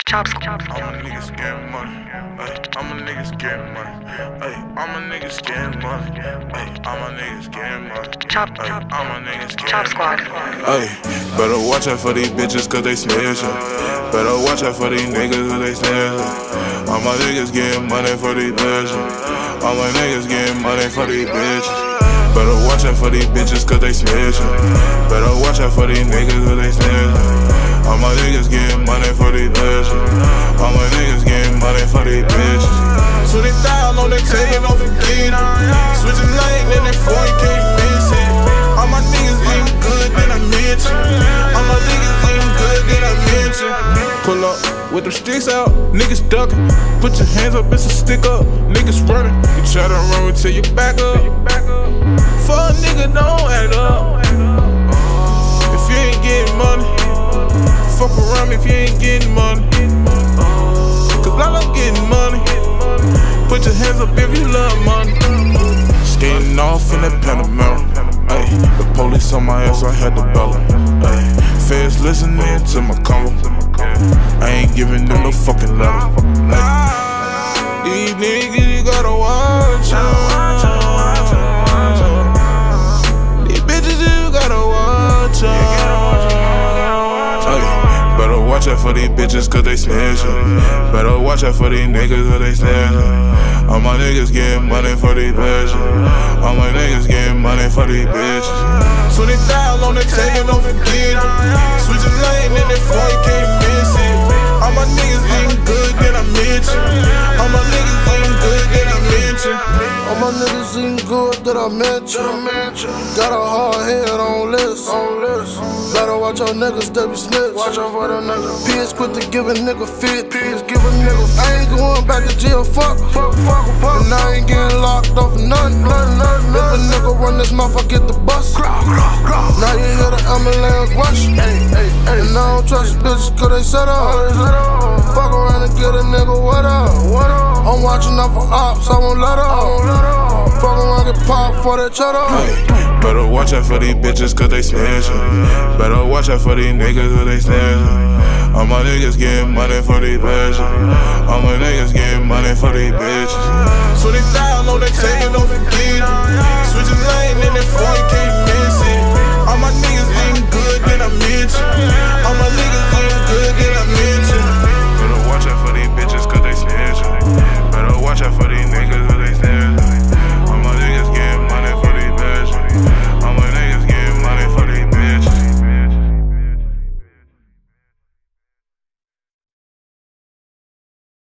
Chops. I'm a niggas getting money. Ay, I'm a niggas getting money. Ay, I'm a niggas getting money. Ay, I'm a niggas getting money. Ay, I'm a niggas getting money. Ay, better watch out for these bitches cause they snitchin'. Better watch out for these niggas cause they snitchin'. All my niggas getting money for these bitches. All my niggas getting money for these bitches. Better watch out for these bitches cause they snitchin'. Better watch out for these niggas cause they snitchin'. All my niggas getting money for these bitches. All my niggas getting money for these bitches. 20,000 on the table, don't forget it. Switching lane in that 4, you can't miss it. All my niggas eating good, then I mention. All my niggas eating good, then I mention. Pull up with them sticks out, niggas ducking. Put your hands up, it's a stick up. Niggas running, you try to run until you back up. For a nigga, don't act up. If you ain't getting money, fuck around me if you ain't getting money. Cause I love getting money. Put your hands up if you love money. Skating off in that Panamera. Ay, the police on my ass, I had to bail them. Feds listening to my convo. I ain't giving them no fucking letter. These niggas, you gotta watch out. These bitches, you gotta watch out. Better watch out for these bitches cause they snitchin'. Better watch out for these niggas cause they snitchin'. All my niggas getting money for these bitches. All my niggas getting money for these bitches. 20,000 on the table, don't forget it. Switching lane in that 4, you can't miss it. All my niggas eating good, then I mention. All my niggas eating good, then I mention. All my niggas eating good that I mention. Got a hard head on list. Better watch your niggas, they be snitch. Watch out for them niggas. P.S. quit to give a nigga fit. I ain't going back to jail, fuck. And I ain't getting locked up for nothing. If a nigga run this mouth, I get the bus. Now you hear the ambulance rush. And I don't trust bitches cause they set up. Fuck around and get a nigga wet up. I'm watching out for ops, I won't let up. Fuck around, get popped for that cheddar. Better watch out for these bitches cause they snitchin'. Better watch out for these niggas cause they snitchin'. All my niggas getting money for these bitches. All my niggas getting money for these bitches. 20,000 on the table.